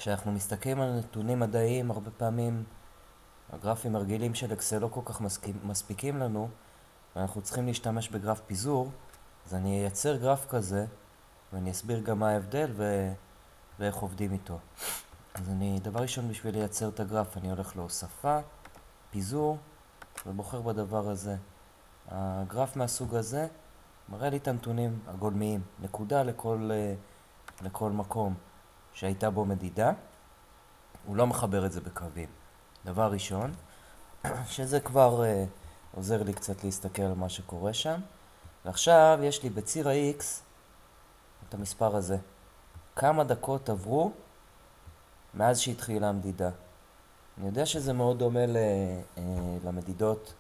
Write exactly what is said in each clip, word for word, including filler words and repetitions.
כשאנחנו מסתכלים על נתונים מדעיים, הרבה פעמים הגרפים הרגילים של אקסל לא כל כך מספיקים לנו, ואנחנו צריכים להשתמש בגרף פיזור. אז אני אייצר גרף כזה, ואני אסביר גם מה ההבדל ו... ואיך עובדים איתו. אז אני, דבר ראשון, בשביל לייצר את הגרף, אני הולך להוספה, פיזור, ובוחר בדבר הזה. הגרף מהסוג הזה מראה לי את הנתונים הגולמיים, נקודה לכל, לכל מקום שהייתה בו מדידה. הוא לא מחבר את זה בקווים. דבר ראשון, שזה כבר uh, עוזר לי קצת להסתכל על מה שקורה שם. ועכשיו יש לי בציר ה-X את המספר הזה. כמה דקות עברו מאז שהתחילה המדידה. אני יודע שזה מאוד דומה ל, uh, למדידות,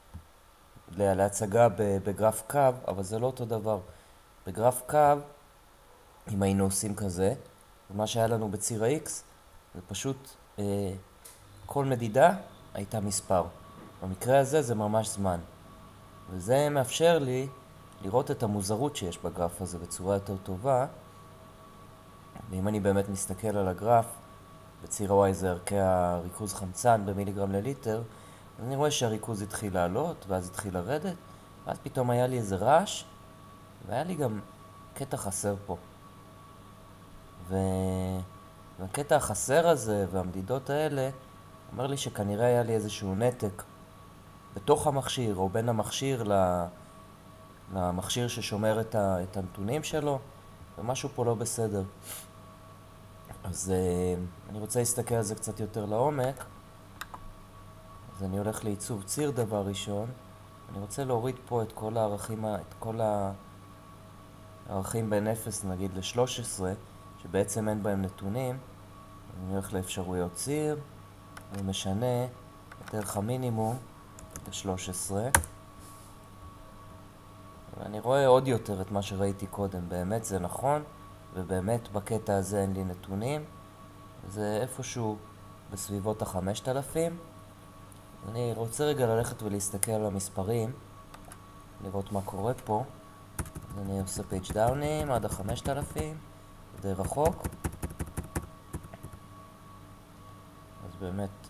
להצגה בגרף קו, אבל זה לא אותו דבר. בגרף קו, אם היינו עושים כזה, ומה שהיה לנו בציר ה-X, זה פשוט, אה, כל מדידה הייתה מספר. במקרה הזה זה ממש זמן. וזה מאפשר לי לראות את המוזרות שיש בגרף הזה בצורה יותר טובה. ואם אני באמת מסתכל על הגרף, בציר ה-Y זה ערכי הריכוז חמצן במיליגרם לליטר, אז אני רואה שהריכוז התחיל לעלות, ואז התחיל לרדת, ואז פתאום היה לי איזה רעש, והיה לי גם קטע חסר פה. ו... והקטע החסר הזה והמדידות האלה אומר לי שכנראה היה לי איזשהו נתק בתוך המכשיר או בין המכשיר למכשיר ששומר את, ה... את הנתונים שלו, ומשהו פה לא בסדר. אז אני רוצה להסתכל על זה קצת יותר לעומק. אז אני הולך לעיצוב ציר דבר ראשון. אני רוצה להוריד פה את כל הערכים, את כל הערכים בין אפס נגיד ל-שלוש עשרה, שבעצם אין בהם נתונים. אני הולך לאפשרויות ציר, אני משנה את ערך המינימום ל-שלוש עשרה, ואני רואה עוד יותר את מה שראיתי קודם. באמת זה נכון, ובאמת בקטע הזה אין לי נתונים. זה איפשהו בסביבות ה-חמשת אלפים. אני רוצה רגע ללכת ולהסתכל על המספרים, לראות מה קורה פה. אז אני עושה פייג' דאונים עד ה-חמשת אלפים, די רחוק. אז באמת,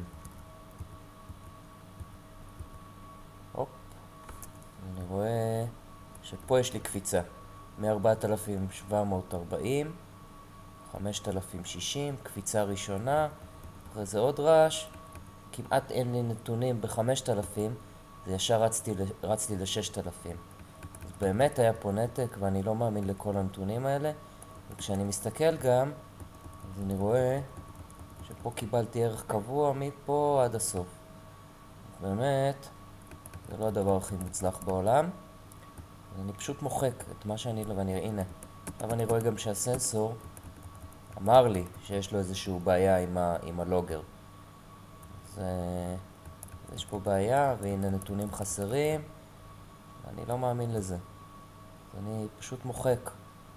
הופ, אני רואה שפה יש לי קפיצה מ-ארבעת אלפים שבע מאות וארבעים, חמשת אלפים שישים, קפיצה ראשונה, אחרי זה עוד רעש, כמעט אין לי נתונים ב-חמשת אלפים, זה ישר רצתי, רצתי ל-ששת אלפים. אז באמת היה פה נתק, ואני לא מאמין לכל הנתונים האלה. וכשאני מסתכל גם, אז אני רואה שפה קיבלתי ערך קבוע מפה עד הסוף. אז באמת, זה לא הדבר הכי מוצלח בעולם. אז אני פשוט מוחק את מה שאני לא, ואני, הנה. עכשיו אני רואה גם שהסנסור אמר לי שיש לו איזשהו בעיה עם, ה, עם הלוגר. אז יש פה בעיה, והנה נתונים חסרים. אני לא מאמין לזה. אז אני פשוט מוחק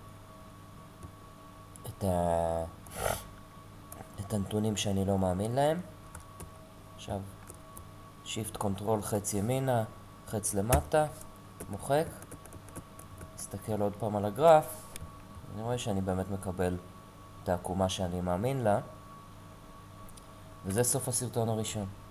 את, ה... את הנתונים שאני לא מאמין להם. עכשיו, שיפט קונטרול חץ ימינה, חץ למטה, מוחק. מסתכל עוד פעם על הגרף, אני רואה שאני באמת מקבל את העקומה שאני מאמין לה. וזה סוף הסרטון הראשון.